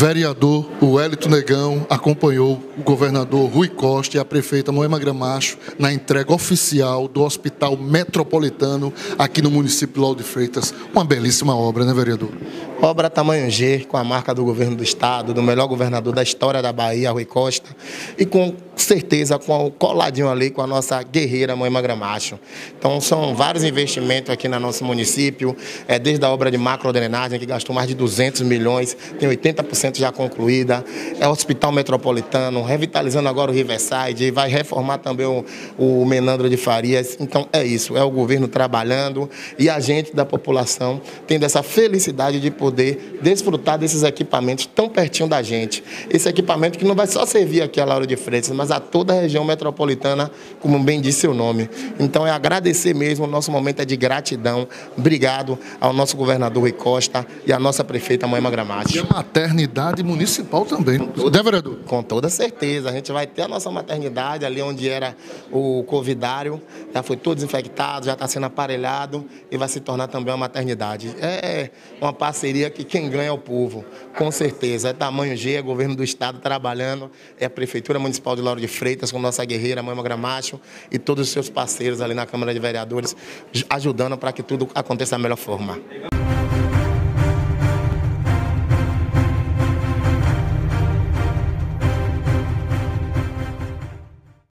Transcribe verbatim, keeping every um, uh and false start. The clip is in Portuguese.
Vereador Wellington Negão acompanhou o governador Rui Costa e a prefeita Moema Gramacho na entrega oficial do Hospital Metropolitano aqui no município de Lauro de Freitas. Uma belíssima obra, né, vereador? Obra tamanho G, com a marca do governo do estado, do melhor governador da história da Bahia, Rui Costa, e com certeza com o coladinho ali com a nossa guerreira Moema Gramacho. Então são vários investimentos aqui no nosso município, é, desde a obra de macrodrenagem, que gastou mais de duzentos milhões, tem oitenta por cento já concluída, é o Hospital Metropolitano, revitalizando agora o Riverside, vai reformar também o, o Menandro de Farias. Então é isso, é o governo trabalhando e a gente da população tendo essa felicidade de poder desfrutar desses equipamentos tão pertinho da gente. Esse equipamento que não vai só servir aqui a Lauro de Freitas, mas a toda a região metropolitana, como bem disse o nome. Então é agradecer mesmo, o nosso momento é de gratidão. Obrigado ao nosso governador Rui Costa e à nossa prefeita Moema Gramacho. E a maternidade municipal também, né, vereador? Com toda certeza, a gente vai ter a nossa maternidade ali onde era o covidário, já foi todo desinfectado, já está sendo aparelhado e vai se tornar também uma maternidade. É uma parceria que quem ganha é o povo, com certeza. É tamanho G, é governo do estado trabalhando, é a Prefeitura Municipal de Lauro de Freitas com nossa guerreira Moema Gramacho e todos os seus parceiros ali na Câmara de Vereadores ajudando para que tudo aconteça da melhor forma.